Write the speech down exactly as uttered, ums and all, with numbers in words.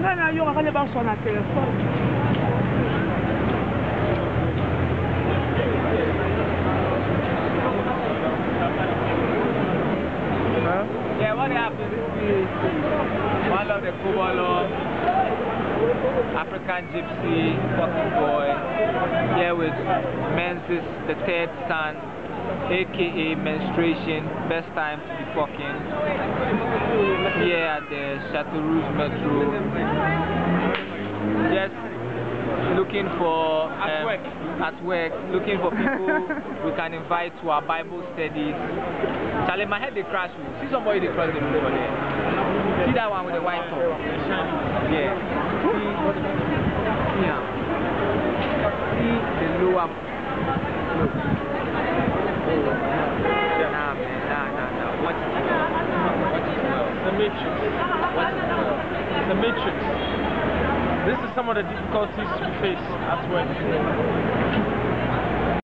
Gana yo akale ba so na telephone. Yeah, what happens is one of the Kobolo, African gypsy, Fokn Bois, here with Menzies, the third son, aka menstruation, best time to be fucking, here at the Chateau Rouge Metro. Just looking for um, at work, at work, looking for people we can invite to our Bible studies. Charlie, my head they crash. See somebody they cross the road over there. See that one with the white top? Yeah. See, yeah. See the lower. Look. Nah, man, nah, nah, nah. What is it? What is well? The matrix. What is well? The matrix. This is some of the difficulties we face at work.